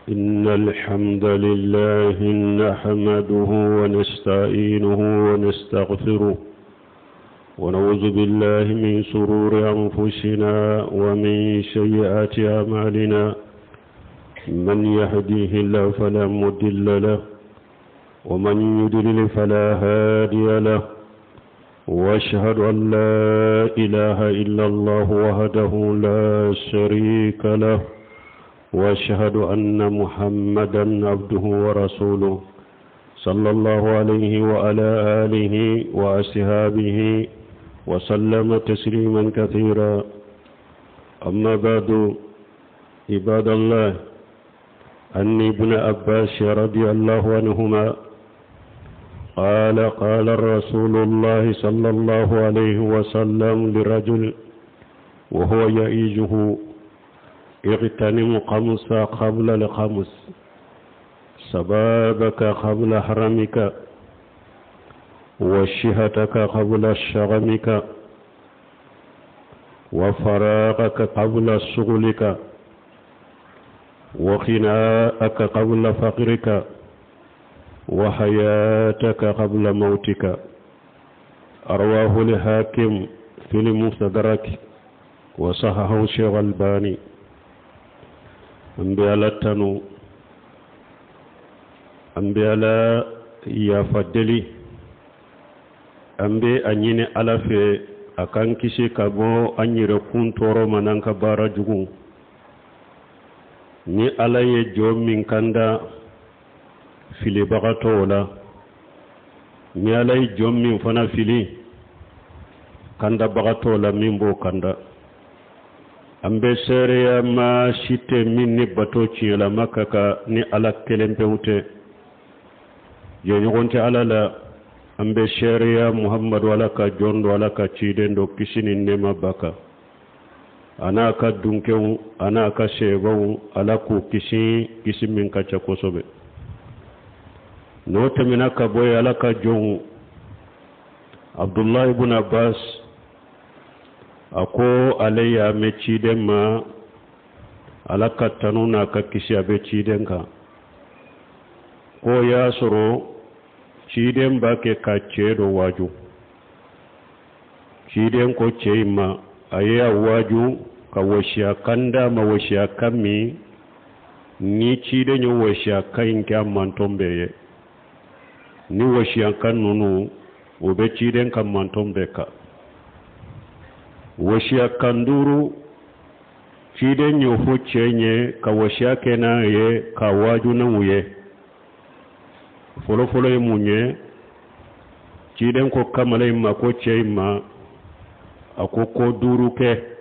إن الحمد لله نحمده ونستعينه ونستغفره ونعوذ بالله من شرور أنفسنا ومن سيئات أعمالنا من يهديه الله فلا مضل له ومن يضلل فلا هادي له واشهد أن لا إله إلا الله وحده لا شريك له واشهد أن محمدا عبده ورسوله صلى الله عليه وعلى آله وأصحابه وسلم تسليما كثيرا. أما بعد، عباد الله، أن ابن عباس رضي الله عنهما قال رسول الله صلى الله عليه وسلم لرجل وهو يعيجه: اغتنم خمس قبل الخمس، شبابك قبل حرمك، وشهتك قبل شغمك، وفراغك قبل شغلك، وخناءك قبل فقرك، وحياتك قبل موتك. أرواه الحاكم في المستدرك وصححه الشيخ الألباني. أنبيالا يا فدلي أنبي أنيني ألفي أكان كشي كابو أني ركون تورو منانك بارا جغون ni ala ye jo min kanda fili bagato la, ni ala ye jo min fana fili kanda bagato la min bo kanda. Ambe sereya ma shite min ni bato la makaka ni ala kelempe ute yo nyogonte ala la. Ambe sereya Muhammad wala ka jondo wala ka chidendo kisini nema baka anaka dunkew anaka shebaw ala ku kisi min ka chakosobe no temina ka boy ala ka jon Abdullah ibn Abbas ako alayya me chiden ma ala ka tanuna ka kisi abe chiden ka ko ya soro chiden ba ke ka chedo waju chiden ko cheima aya waju ka washiya kanda ma washiya kami ni chide nyo washiya kain kya mantombe ni washiya kanunu obe chiden ka mantombe ka washiya kanduru chide nyo fo chenye ka washiya kena ye ka waju na uye folo ye munye chiden ko kamale ma ko cheima ako ko duru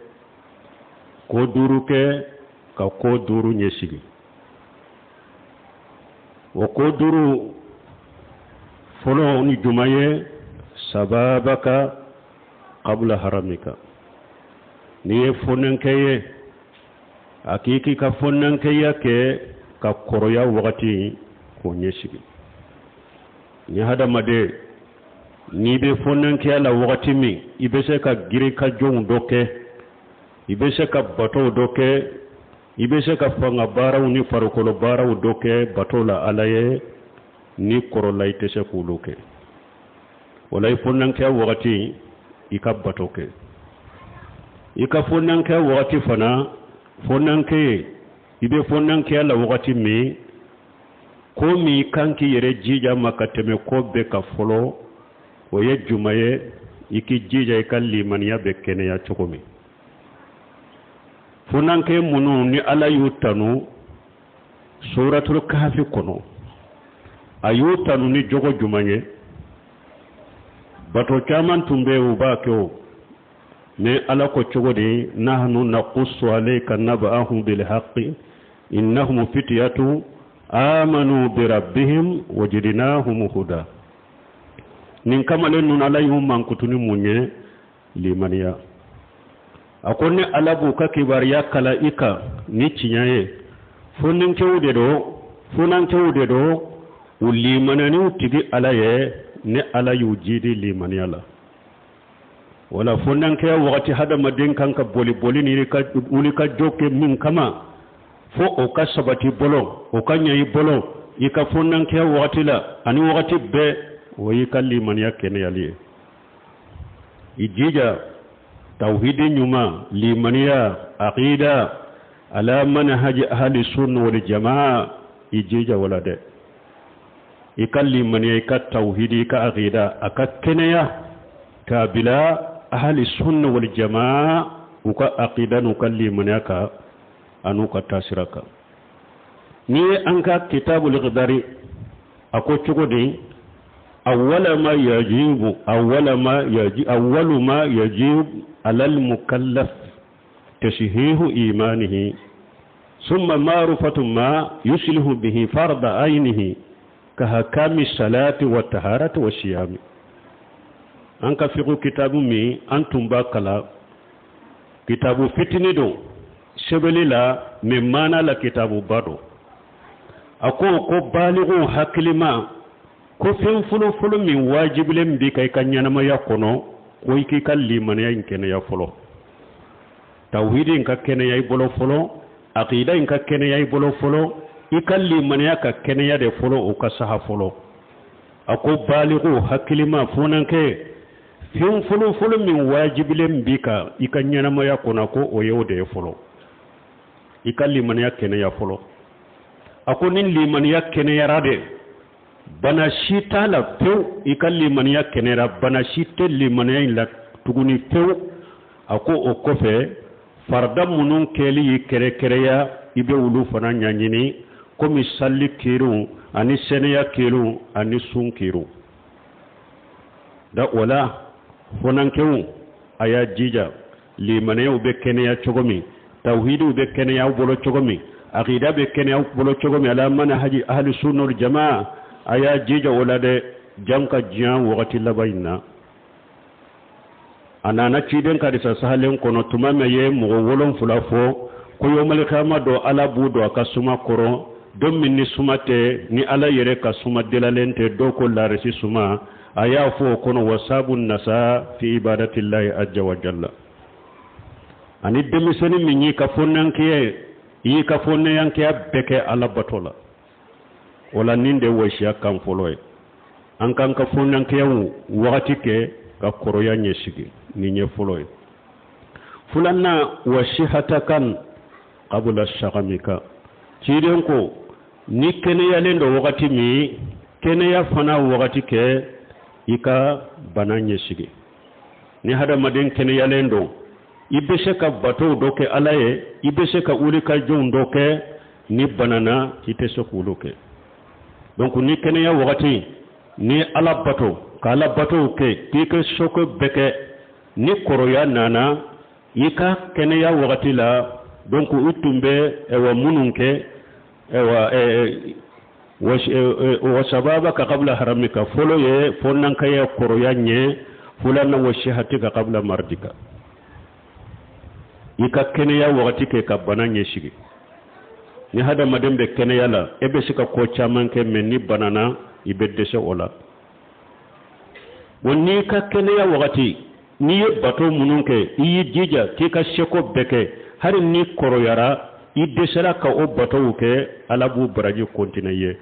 ke ka ko duru nyesigi o ko duru folo ni jumaye sababaka qabla haramika ni fonankeye akiki ka fonankeye ke ka koroya wakati ko nyesigi ni hada made ni be fonanke ala wakati mi ibe se ka giri ka jong doke, ibe se ka bato doke, ibe se ka fanga bara ni farukolo bara doke bato la alaye ni korola ite se kuluke wala fonanke wakati ika batoke ika fonanke wakati fana fonanke ibe fonanke ala wakati mi ko mi kanki yere jija makateme ko be ka folo o ye jumaye iki jija ikalli man ya bekene ya chokomi funanke munu ni ala yutanu suratul kahfi kono ayutanu ni jogo jumaye bato chaman tumbe ubakyo ne ala ko chogode nahnu naqussu alayka naba'ahum bil haqqi innahum fityatu amanu bi rabbihim wajidnahum huda nin kamale nun alayhum mankutuni munye limaniya akone alabu ka kibariya kala ika ni cinyaye funan kewude do ulimanani utigi alaye ne alayu jidi limaniya la wala funan ke wakati hada madin kanka boli ni ka uli ka joke min kama fo o ka sabati bolo o ka ɲayi bolo i ka fonnankɛya wagati la ani wagati bɛɛ o y'i ka limaniya kɛnɛyali ye i jija tawhidi ɲuman limaniya aqida ala manhaji ahli sunna wal jamaa i jija wala dɛ i ka limaniya i ka tawhidi i ka aqida a ka kɛnɛya k'a bila ahli sunna wal jamaa u ka aqida n'u ka limaniya ka anu ka tasira kan ni an ka kitabul qadari ako cogo di awwalu ma yajib ala al mukallaf tashihihu imanihi thumma ma'rifatu ma yuslihu bihi farda aynihi ka hakami salati wa taharati wa siyami an ka fiqhu kitabu mi antum ba kala kitabu fitini do sebeli la min mana la kitabu bado ako ko baligu haklima ko fen fulu min wajibilen bi kay kan yanama yakono ko ki kallimane ya kene ya folo tawhidin ka kene ya bolo folo aqida in ka kene ya bolo folo ikallimane ya ka kene ya de folo o ka saha folo ako baligu haklima funanke fen fulu min wajibilen bi ka ikan yanama yakono ko o yewde folo ikallimaniya kɛnɛya fɔlɔ a ko ni limaniya kɛnɛyara de bana si t'a la pewu i ka limaniya kɛnɛyara bana si tɛ limaniya in la tuguni pewu a ko o kɔfɛ farida minnu kɛli y'i kɛrɛkɛrɛya i bɛ olu fana ɲaɲini komi sali kiriw ani sɛnɛya kiriw ani sun kiriw da o la fɔnankɛw a y'a jija limaniyaw bɛ kɛnɛya cogo min tawhidu be kɛnɛya bolo cogo min aqida be kɛnɛya bolo cogo min ala manhaji ahli sunna wal jamaa aya jija wala de janka jiyan wagati labayna anana ciden ka disa sahalen kono tuma me ye mugo wolon fulafo ko yomal kama do ala budo aka suma koro don min ni sumate ni ala yere ka suma delalente do ko la resi suma aya fo kono wasabun nasa fi ibadatillahi azza wa jalla ani demiseni min yi ka fonnanke yi ka fonnayanke beke ala batola wala ninde wasiya kan foloy an kan ka fonnanke wakati ke ka koroya nyesigi ni nye foloy fulanna wasihatakan qabla shagamika ciden ko ni kene yalendo wakati mi kene ya fana wakati ke ika bana nyesigi ni hada maden kene yalendo ibe se ka bato doke alaye ibe se ka uli ka jon doke ni banana ite se kuluke donc ni kene ya wakati ni ala bato ka ala bato ke kike soko beke ni koroya nana ika kene ya wakati la donc utumbe ewa mununke ewa wa sababaka qabla haramika folo ye fonanka ya koroya nye fulana wa shihatika qabla mardika ika kɛnɛya wagati ke ka bana ɲɛsigi ni hadamaden bɛ kɛnɛya la e bɛ se ka ko caman kɛ mɛ ni banana i bɛ dɛsɛ o la wa ni ka kɛnɛya wagati n'i ye bato minnu kɛ i y'i jija k'i ka seko bɛɛ kɛ hali ni kɔrɔyara i dɛsɛra ka o batow kɛ ala b'u baraji kontine ye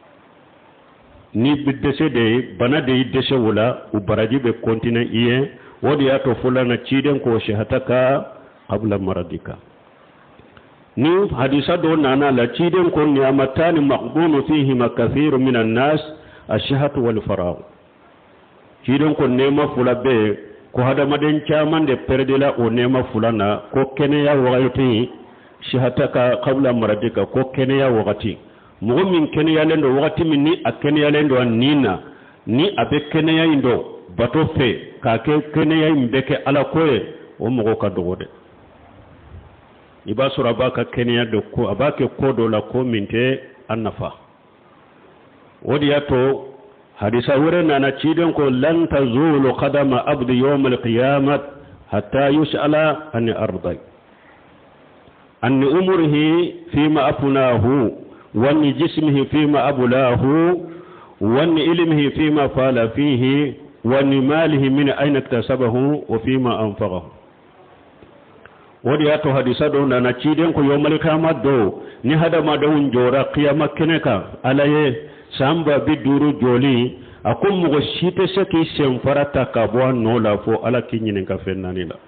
ni bɛ dɛsɛ de ye bana de y'i dɛsɛ o la u baraji bɛ kontine i ye o de y'a to fulana ciden ko shahataka qabla maradika ni hadisa do nana la ciden ko ni'amatani maqbunu fihi makathiru minan nas ash-shahatu wal faragh ciden ko nema fula be ko hadamaden caman de perdela o nema fulana ko kene ya wagati shahataka qabla maradika ko kene ya wagati mo min kene ya lendo wagati min ni akene ya lendo nina ni abe kene ya indo bato fe ka ke kene ya imbeke ala koye o mo ka dogode iba sura baka kenya do ko abake kodo la ko minte annafa wodi yato hadisa wure na ciden ko lan tazulu qadama abdi yawm alqiyamah hatta yus'ala an ardi an umrihi fima afnahu wa an jismihi fima ablahu wa an ilmihi fima fala fihi wa an malihi min ayna iktasabahu wa fima anfaqahu wodi ato hadisa do na ciden ko yomal kama do ni hada ma do njora qiyama keneka alaye samba bi duru joli akum mo shite seki sem farata ka bo no la fo ala kinyinin ka fennani la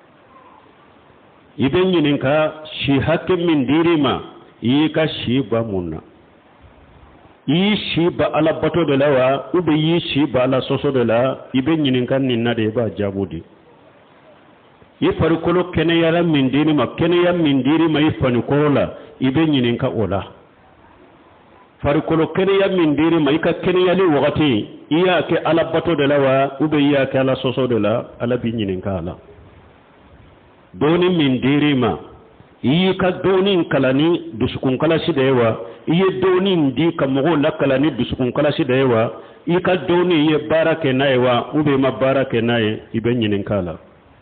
iben nyinin ka shi hakim min dirima yi ka shi ba munna yi shi ba ala bato de lawa ube yi shi ba ala soso de la iben nyinin kan ninna de ba jabudi yi farikolo kene yara min dirima kene ya min dirima yi fanikola iben nyinin ka ola farikolo kene ya min dirima yi ka kene yali wakati iya ke ala bato de lawa ube iya ke ala soso de la ala bi nyinin ka ala doni min dirima yi ka doni kalani dusukun kalasi da yawa iye doni di ka mogo la kalani dusukun kalasi da yawa yi ka doni ye barake na yawa ube ma barake na ye ibe nyinin kala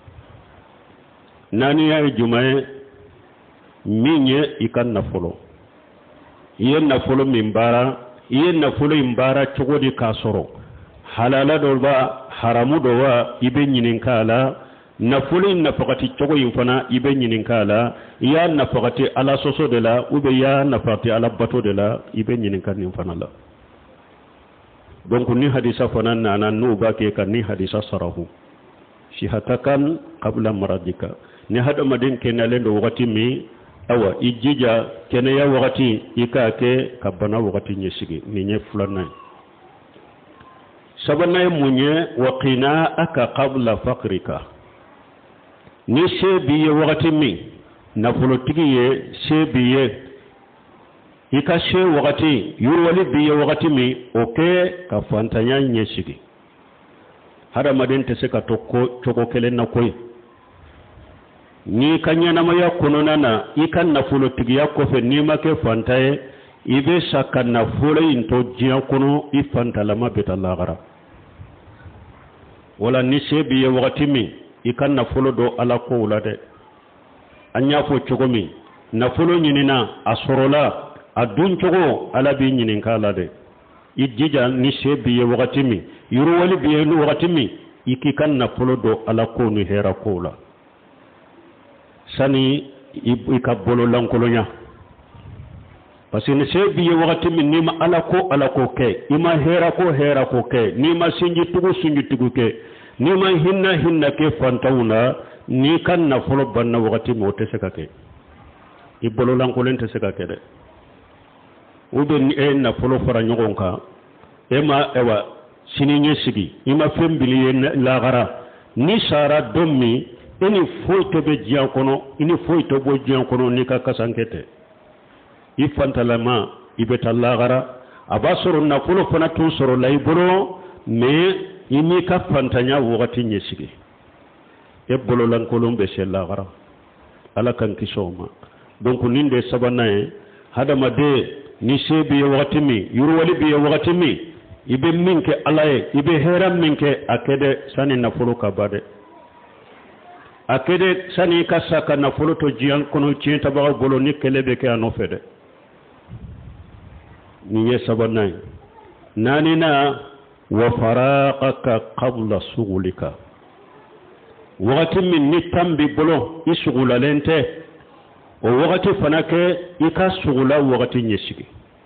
nani ya jumae minye ikan nafolo iye nafolo mimbara iye nafolo imbara chogodi kasoro halala do ba haramu do wa ibe nyinin kala nafulin nafaqati chogo yimfana ibe nyinin kala ya nafaqati ala soso de la ube ya nafaqati ala bato de la ibe nyinin kan yimfana la donc ni hadisa fana nana no ba ke kan ni hadisa sarahu shihatakan qabla maradika ni hada madin kenale ndo wakati mi awa ijija kene ya wakati ikake kabana wakati nyesigi ni nye fulana sabana munye waqina aka qabla faqrika ni sebiye wakati mi nafolotigi ye sebiye ika she wakati yurwali biye wakati mi oke ka fantanya nyesigi hada madin te seka tokko choko kele na koy ni kanya na maya kunona na ikan nafolotigi ya kofe ni make fantaye ibe saka nafolo into jiya kuno ifantalama betalagara wala ni sebiye wakati mi ikan nafolo do ala ko wulade anya fo chogomi nafolo nyinina asorola adun chogo ala bi nyinin kala de ijija ni shebiye wakati mi yuru wali biye lu wakati mi ikikan nafolo do ala ko ni hera ko la sani ikabolo lankolonya parce ni shebiye wakati mi ni ma ala ko ke ima hera ko ke ni ma sinji tugu ke ni ma hinna ke fantawuna ni kan na folo banna wakati mo te sekake ibolo lankolen te sekake de ube ni na folo fara nyogonka ema ewa sininye sigi ima fembili lagara ni sara dommi eni foito be jiankono ini foito bo jiankono ni ka kasankete ifantalama ibeta lagara abasoro na folo fana tu soro laiboro me imi ka fantanya wakati nyesigi ebolo lankolon be sella gara ala kan kisoma donc ninde sabanae hadama de ni sebi wakati mi yurwali bi wakati mi ibe minke alaye ibe heram minke akede sani na folo kabade akede sani kasaka na folo to jian kono cienta ba bolo ni kelebe ke anofede ni ye sabanae nani na wa faraqaka qabla sughulika wakati min ni tambi bolo isugula lente o wakati fanake ika sugula wakati nyesigi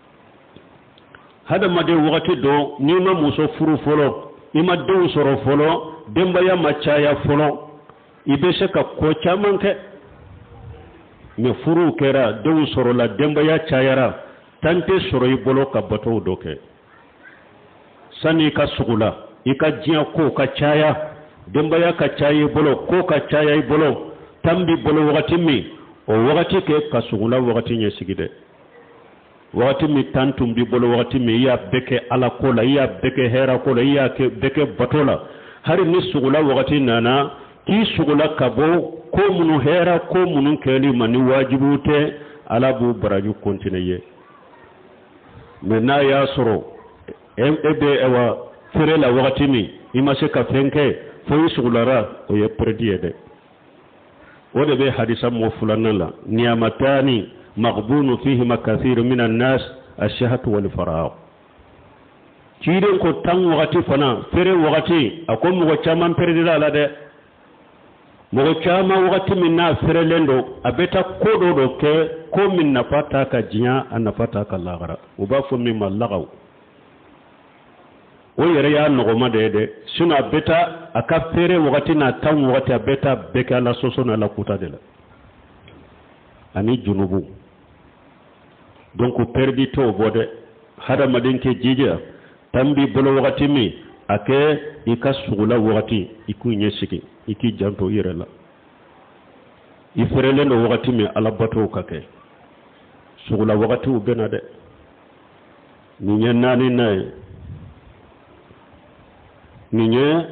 hada made wakati do ni ma muso furu folo ima dew soro folo demba ya machaya folo ibe se ka ko chamanke me furu kera dew soro la demba ya chayara tante soro ibolo ka bato doke sani ka sugula ika jiya ko ka chaya demba ya ka chaye bolo ko ka chaya bolo tambi bolo wakati mi o wakati ke ka sugula wakati nye sigide wakati mi tantum bi bolo wakati mi ya beke ala kola ya beke hera kola ya ke beke batola hari ni sugula wakati nana ki sugula kabo ko munu hera ko munu keli mani wajibute ala bu baraju kontineye mena ya soro ebe ewa ferela wakati mi ima se ka fenke fo sugulara o ye prediye de o de be hadisa mo fulana la niyamatani maghbunu fihi makathir min an-nas ash-shahatu wal faraq ciden ko tan wakati fana fere wakati akom mo chaman perdira la de mogo chama wakati minna ferelendo abeta kodo do ke ko min nafata ka jinya an nafata ka lagara uba fo min malagaw o yere ya nogoma de suna beta aka fere wakati na tan wakati abeta beka la soso na la kuta de la ani junubu donc perdi to bode hada madin ke jija tambi bolo wakati mi ake ika sugula wakati iku nyesiki iki janto irela iferele no wakati mi alabato kake sugula wakati ubena de ninye nani nae ninye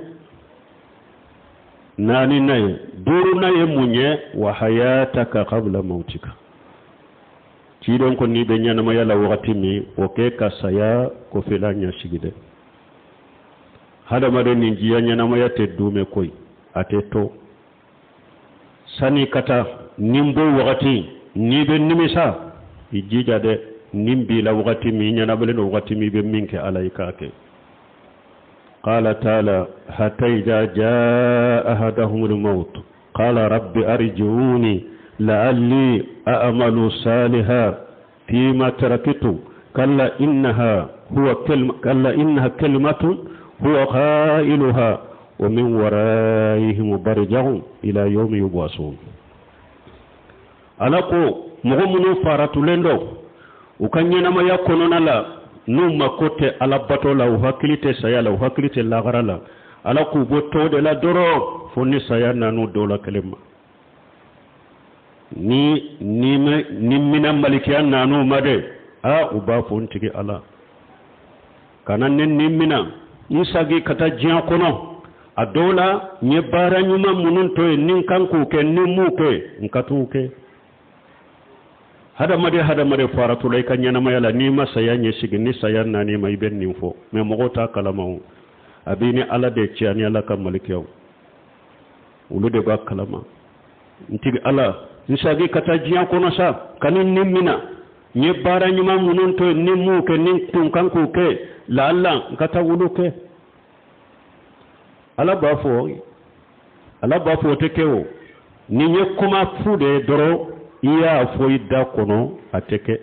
nani nae duru nae munye wa hayataka qabla mautika kidon ko ni be nyana ma yala wakati mi oke kasaya ko felanya shigide hada made ni jiya nyana ma yate dume koy ateto sani kata nimbo wakati ni be nimisa ijija de nimbi la wakati mi nyana bele no wakati mi be minke alaika ke قال تعالى حتى إذا جاء أحدهم الموت قال رب أرجعوني لعلي أعمل صالحا فيما تركت كلا إنها كلمة هو قائلها ومن ورائهم برزخ إلى يوم يبعثون alako mu'minu faratu lendo ukanyena ma yakono la numa kote alabato la uhakilite saya la uhakilite la garala alako boto de la doro fonni saya nanu dola kalima ni mina malikiyan nanu made a uba fontigi ala kanan ni mina isagi kata jiya kono adola nye bara nyuma munun to nin kanku ke nin muke nkatu ke hada made faratu lay kanyana mayala ni masaya nye sigi ni saya nani may ben ninfo me mogota kalama abini ala de ciani ala kam malikiyaw ulude ba kalama ntigi ala isagi kata jiya kono sa kanin nimmina nye bara nyuma munun to nin muke nin tun kanku ke la alla nkata wuluke ala bafo tekewo ni nye kuma fude doro iya foida kono ateke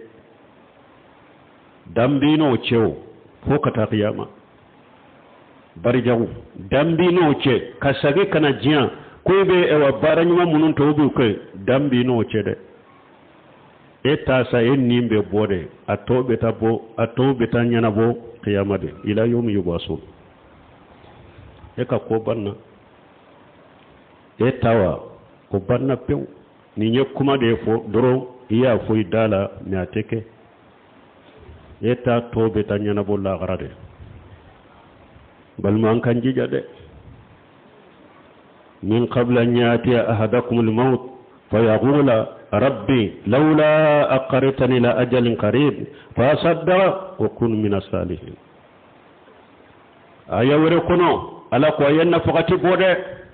dambino cheo fo kata qiyama bari jawu dambino che kasage kana jian koybe ewa baranyuma munun to bu ke dambino che de eta sa enimbe bode atobe ta nyana bo qiyama de ila yawmi yubasun eka ko banna etawa ko banna pew ni nye kuma de fo doro iya fo idala mi ateke eta tobe ta nyana bo la garade bal man kan jija de min qabla an yati ahadakum al maut fayaqula rabbi lawla aqartani ila ajalin qarib fa saddaqa wa kun min as-salihin ayawre kono ala ko yenna fakati bode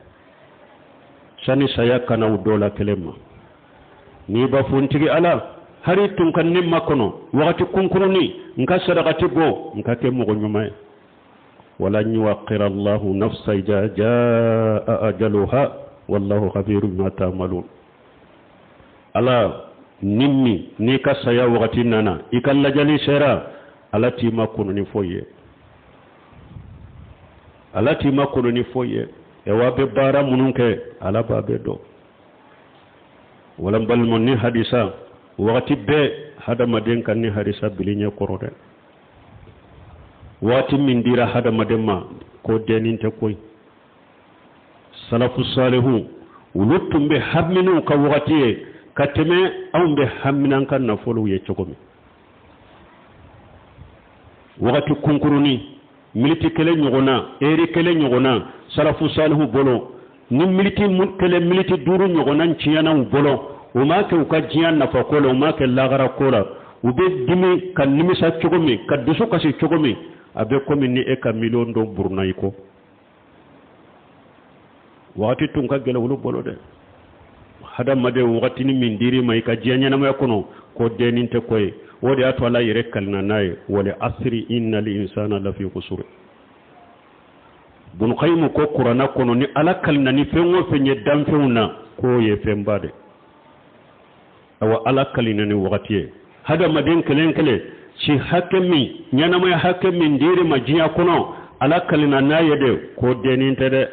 sani saya kana udola kelema ni ba funtigi ala hari tun kan nimma kono wakati kunkuruni nka sadaqati go nka ke mo nyuma wala yuqira Allah nafsa jaa ajaluha wallahu khabirun bima ta'malun ala nimmi ni ka saya wakati nana ikalla jali sera alati makono ni foye alati makono ni foye e wabe bara mununke ala babe do wala balmon ni hadisa wakati be hada maden kan ni hadisa bilinya korode wati min dira hada mademma ko denin te koy salafu salihu wulutum be habminu ka wakati kateme awbe hamminan kan na folu ye chokomi wakati kunkuruni militi kele nyogona eri kele nyogona salafu salihu bolo ni militi kele militi duru nyogona nciyana bolo o ma ke uka jiyan na fakola o ma ke lagara kola ube dimi kan nimisa chogomi kadusu kasi chogomi abe komi ni eka million do burnaiko wakati tunka gele wulu bolo de hada made wakati ni mindiri mai ka jiyanya na makono ko denin te koy wodi ato ala yire kalna nay wala asri innal insana lafi khusur bun qaymu ko qur'ana kono ni alakal nani fengo fenye dam feuna ko ye fembade awa alakal nani wakati hada madin kelen kele ci hakemi nyana may hakemi ndire majiya kono alakal na yede ko denin tede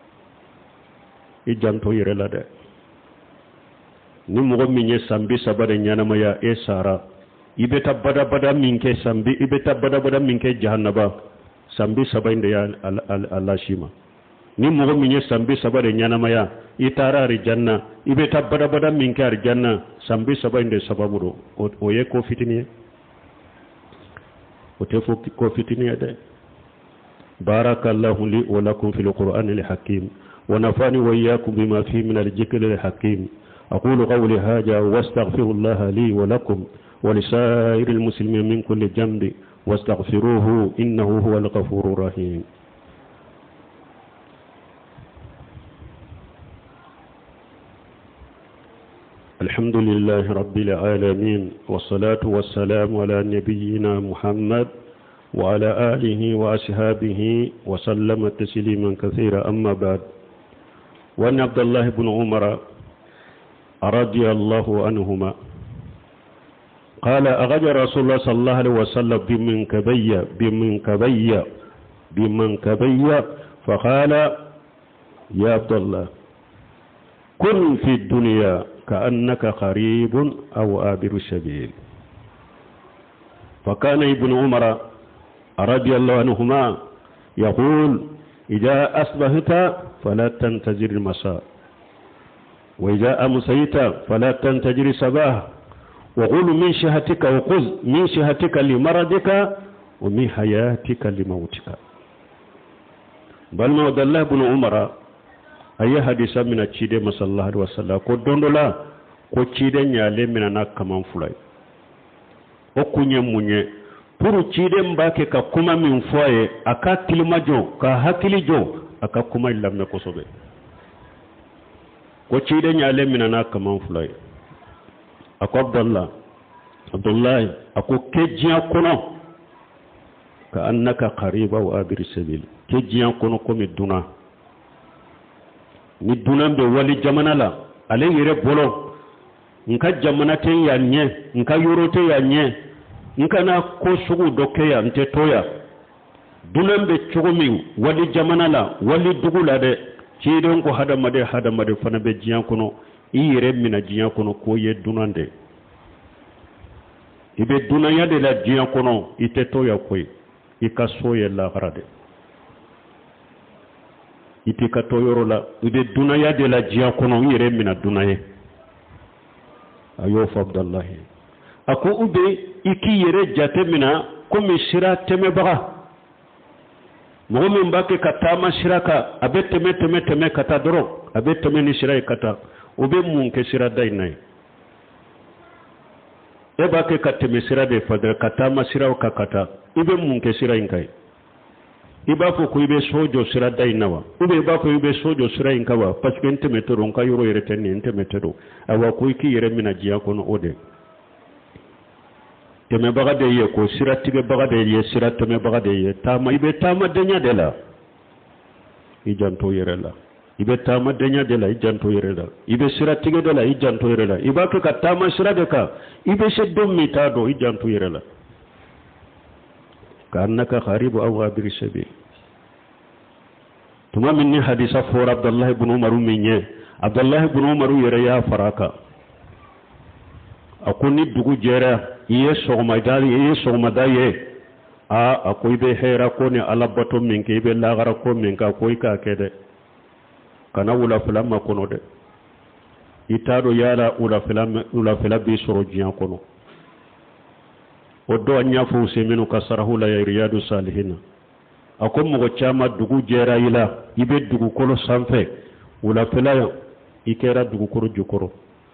ijanto yirela de ni mogo minye sambi sabare nyana maya e sara ibeta bada bada minke sambi ibeta bada bada minke jahannaba sambi sabainde ya Allah shima ni mogo minye sambi sabare nyana maya itara arjanna ibeta bada bada minke arjanna sambi sabainde sababuro oye ko fitini otefo ko fitini de barakallahu li wa lakum fil qur'anil hakim wa nafani wa iyyakum bima fihi min al-dhikril hakim aqulu qawli hadha wastaghfirullaha li wa lakum ولسائر المسلمين من كل جنب واستغفروه إنه هو الغفور الرحيم الحمد لله رب العالمين والصلاة والسلام على نبينا محمد وعلى آله وأصحابه وسلم تسليما كثيرا أما بعد وأن عبد الله بن عمر رضي الله عنهما قال أغج رسول الله صلى الله عليه وسلم بمنكبي فقال يا عبد الله كن في الدنيا كأنك قريب أو آبر السبيل فكان ابن عمر رضي الله عنهما يقول إذا أصبحت فلا تنتظر المساء وإذا أمسيت فلا تنتظر الصباح وقل من شهتك وخذ من شهتك لمرضك ومن حياتك لموتك بل ما ود الله بن عمر أي حديث من الشيء صلى الله عليه وسلم كدون لا كشيء نيالي من أنا كمان فلاي أكوني مني puru chide mbake ka kuma minfoye aka kilimajo ka hakilijo aka kuma ilamna kosobe ko chide nyale minana kaman fulay ako Abdullah ako kejiya kono ka annaka qariba wa abir sabil kejiya kono ko mi duna ni duna be wali jamana la ale yire bolo nka jamana te yanye nka yorote yanye nka na ko sugu doke ya nte toya duna be chogomi wali jamana la wali dugula de chidon ko hada made fana be jiyan kono iyire mina jiyan kono ko ye dunande ibe dunaya de la jiyan kono ite toya koy ikaso ye la garade ite ka toyoro la ibe dunaya de la jiyan kono iyire mina dunaye ayo fa Abdullah ako ube iki yere jate mina komi shira teme baga momi mbake katama shiraka abe teme kata doro abe teme ni shira kata ube munke shira dainai eba ke kateme shira de fadra katama shira ka kata ube munke shira inkai iba fo ko ibe sojo shira dainawa ube ba ko ibe sojo shira inkawa parce que nteme to ronka yoro yere tenni nteme to awa ko iki yere mina jiya kono ode teme baga de ye ko shira tige baga de ye shira teme baga de ye tama ibe tama denya de la ijanto yere la ibe tama denya de la ijanto yere la ibe shira tige de la ijanto yere la iba ka tama shira de ka ibe sheddo mitado ijanto yere la kanaka kharibu aw abir sabil tuma minni hadisa for Abdullah ibn Umar minye Abdullah ibn Umar yere ya faraka akuni dugu jera iye sogmadaye a akoy be hera ko ne alabato minke be lagara ko minka koy ka kede kana wula fulama kono de itado yala wula fula bi soro jiyan kono odo anya fu semenu kasarahu la riyadu salihin akom mo chama dugu jera ila ibe dugu kolo sanfe wula fula ikera dugu koro jukoro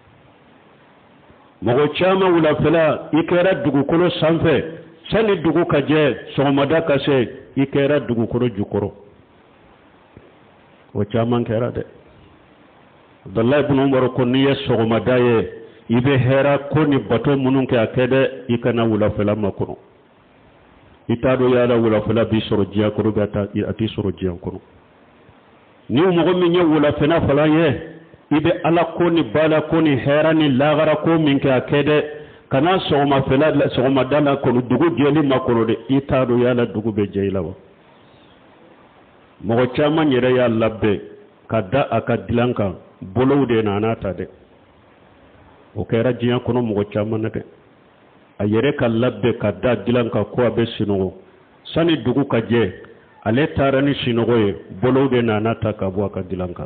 mogo chama wula fela ikera dugu kolo sanfe sani dugu kaje somada kase ikera dugu kolo jukoro o chama kera de Abdullah ibn Umar ko niye somada ye ibe hera ko ni bato munun ke akede ikana wula fela makono itado yala wula fela bi soro jiya ko bata ati soro jiya kono ni mo min wala fena fala ye ibe ala ko ni bala ko ni hera ni lagara ko min ka kede kana soma fela soma dala ko dugu jeli makoro de itado yala dugu be jeylawa mo chama nyere ya labbe kada aka dilanka bolowde na nata de o kera jiya kono mo chama nade ayere ka labbe kada dilanka ko abe sinogo sani dugu ka je ale tarani sinogo ye bolowde na nata ka bo aka dilanka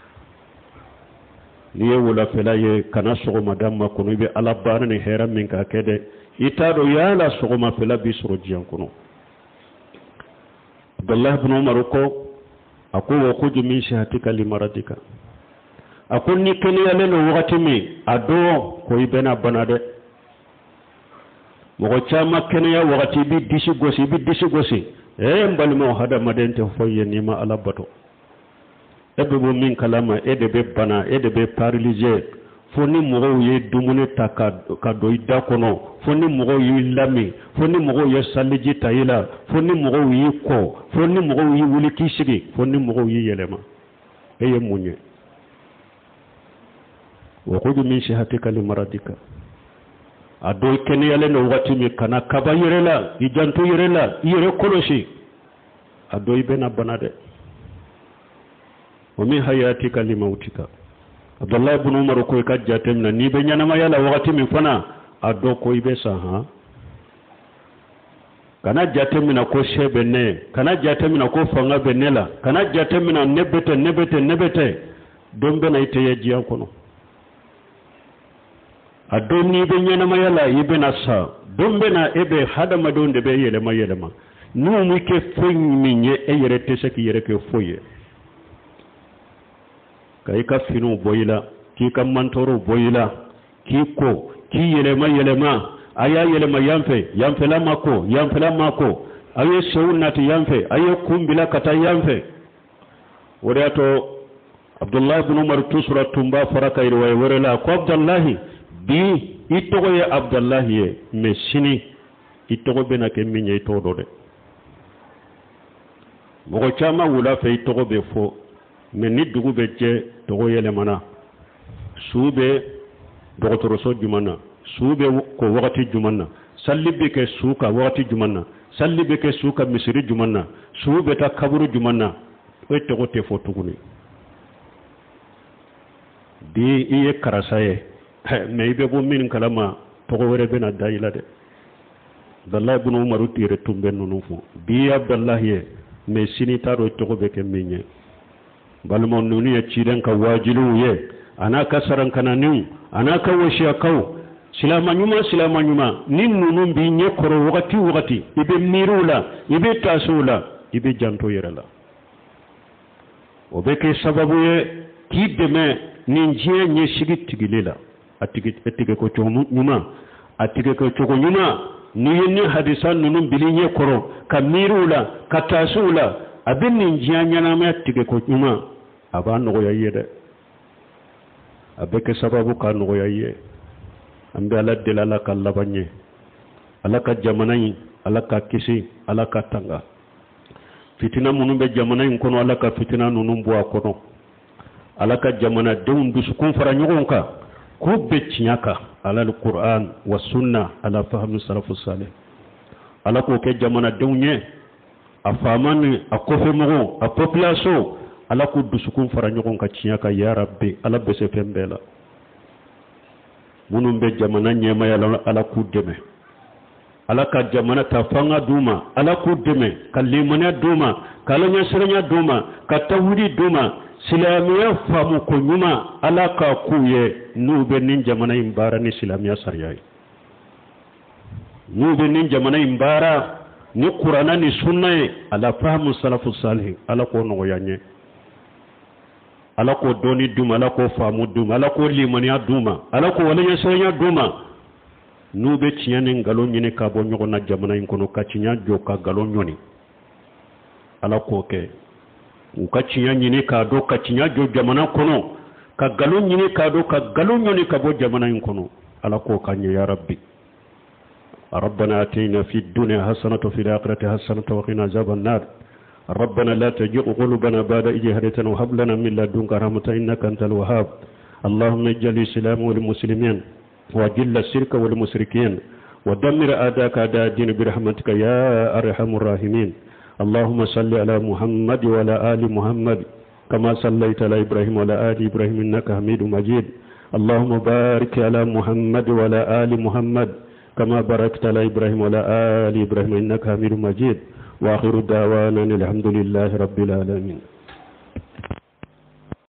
niye wala fela ye kana sogoma damma kono be ala bana ni hera min ka kede itado yala sogoma fela bi soro jiyan kono Abdullah ibn Umar ko ako wa khuju min shahatika limaradika ako ni kene yale no wakati mi ado ko ibena banade mo chama kene ya wakati bi disi gosi mbali mo hada madente foye ni ma ala bato ebe bo min kalama edebe bana edebe paralyser foni mogo ye dumune taka do ida kono foni mogo yi lami foni mogo ye saliji tayila foni mogo yi ko foni mogo yi wuli kisigi foni mogo yi yelema eye munye wa khudu min shahatika limaradika ado kene yale no wati mi kana kaba yerela ijantu yerela yere koloshi ado ibena banade ومن حياتك لموتك عبد الله بن عمر كوي كجاتمنا ني بنيانا ما يلا وقت من فنا ادو كوي بيسا ها kana jatemina ko shebenne kana jatemina ko fanga benela kana jatemina nebete dombe na ite yajiya kono adoni benyana mayala ibena sa dombe na ebe hada madonde be yele mayelema nu mu ke fonminye eyere tesaki yere ke foye kai ka finu boyila ki kan mantoro boyila ki ko ki yelema aya yelema yamfe la mako aye shawunati yamfe aye kumbila kata yamfe wadato Abdullah ibn Umar tusura tumba faraka irwaye werela ko Abdullah bi itogo ye Abdullah ye mesini itogo bena ke minye itodo de mo chama wula fe itogo be fo men ni dugu be je togo yele mana sube dogotoroso jumanna sube ko wakati jumanna sallibe ke suka wakati jumanna sallibe ke suka misiri jumanna sube ta kaburu jumanna o togo te fo tuguni di iye karasaye me ibe bo min kalama togo were bena dayila de Abdullah ibn Umar tire tumbe nonu fu bi Abdullah ye me sini taro togo be ke minye balmon nuni ya cidan ka wajilu ye anaka saran kananu anaka washiya kaw silama nyuma nin nunu bi nye koro wakati ibe mirula ibe tasula ibe janto yerala obeke sababu ye ki deme ninjie nye shigi tigilela atige ko chomu nyuma atige ko chogo nyuma ni hadisan nunu bili nye koro ka mirula ka tasula abin ninjia nyana me atige ko nyuma aba no yayede abeke sababu ka no yaye ambe ala delala kallabanye alaka jamanai alaka kisi alaka tanga fitina munun be jamanai kono alaka fitina nunun bo akono alaka jamana deun dusukun fara nyogonka ko beccinyaka ala alquran was sunna ala fahmi salafus salih alako ke jamana deunye afamani akofe mo a population ala ko dusukun fara nyogon ka cinyaka ya rabbi ala bese pembela munun be jamana nyema ya ala ku deme ala ka jamana ta fanga duma ala ku deme kalimana duma kalanya siranya duma ka tawhidi duma silamiya famu ko nyuma ala ka kuye nube nin jamana imbara ni silamiya sariyai nube nin jamana imbara ni qur'ana ni sunna ala fahmu salafus salih ala ko no yanye ala ko doni duma ala ko famu duma ala ko limaniya duma ala ko wala yasanya duma nube ciyane ngalo nyine ka bo nyogo na jamana in kono ka cinya joka galo nyoni ala ko ke u ka cinya nyine ka do ka cinya jo jamana kono ka galo nyine ka do ka galo nyoni ka bo jamana in kono ala ko kanye ya rabbi ربنا آتينا في الدنيا حسنة وفي الآخرة حسنة وقنا عذاب النار ربنا لا تجئ قلوبنا بعد إذ هديتنا وهب لنا من لدنك رحمة إنك أنت الوهاب اللهم اجعل الإسلام والمسلمين وجل الشرك والمشركين ودمر أعداءك أعداء الدين برحمتك يا أرحم الراحمين اللهم صل على محمد وعلى آل محمد كما صليت على إبراهيم وعلى آل إبراهيم إنك حميد مجيد اللهم بارك على محمد وعلى آل محمد كما باركت على إبراهيم وعلى آل إبراهيم إنك حميد مجيد وآخر دعوانا الحمد لله رب العالمين.